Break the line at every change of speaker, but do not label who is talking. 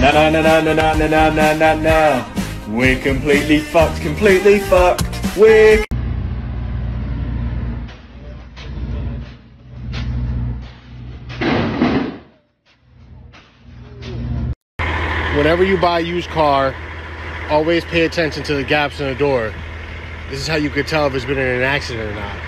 No, no, no, no, no, no, no, no, no, no, no. We're completely fucked, completely fucked. We're...
Whenever you buy a used car, always pay attention to the gaps in the door. This is how you could tell if it's been in an accident or not.